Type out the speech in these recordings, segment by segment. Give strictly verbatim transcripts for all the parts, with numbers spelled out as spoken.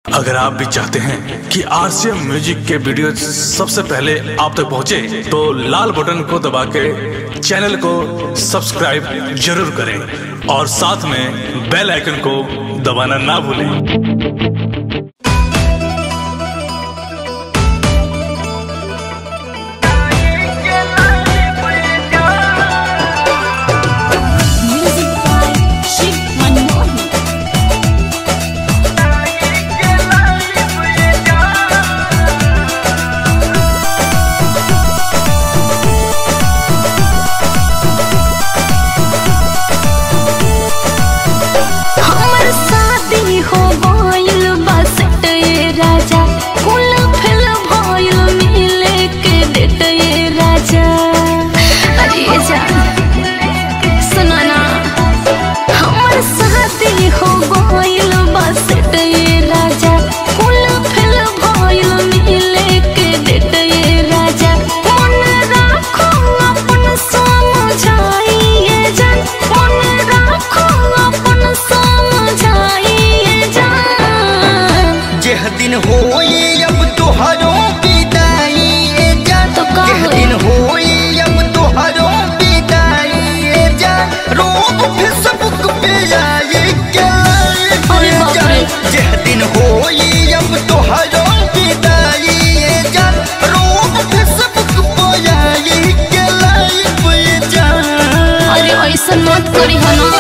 अगर आप भी चाहते हैं कि आरसीएम म्यूजिक के वीडियो सबसे पहले आप तक पहुंचे, तो लाल बटन को दबा के चैनल को सब्सक्राइब जरूर करें और साथ में बेल आइकन को दबाना ना भूलें। दिन होई अब तोहरों विदाई जान, यह दिन होई अब तोहरों विदाई जान, रोब फेसबुक पे आई जान, यह दिन होई अब तोहरों विदाई जान, रोब फेसबुक पे आई जान। अरे ऐसा मत करी है ना।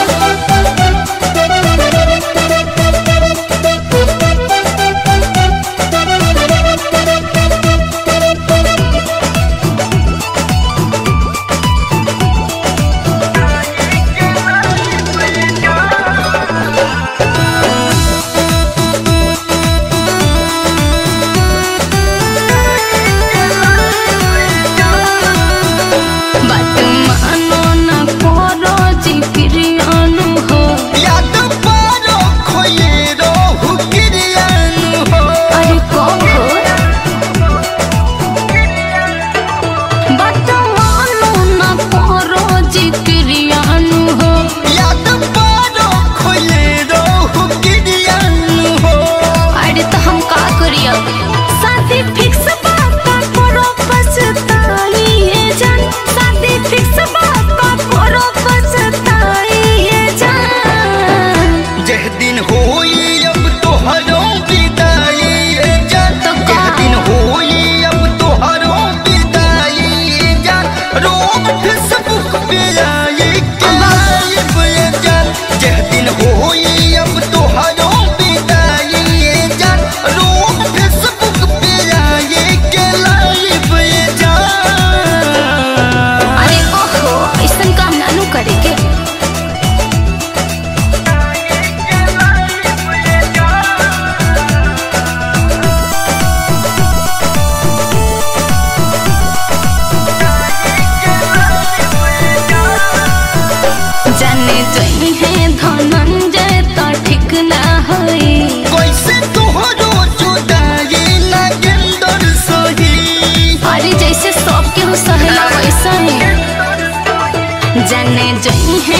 जाने जई है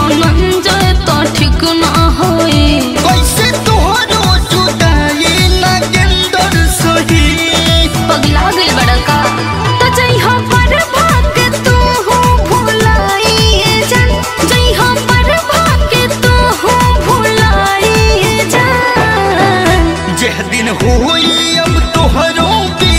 धनंजय तो ठीक ना होई, कैसे तोहरो जुदाई नागेंदर सही। पगला गइल बड़का तो जई हो पर भाग तू हो भुलाई जान, जई हो पर भाग तू हो भुलाई जान, यह दिन होई अब तोहरो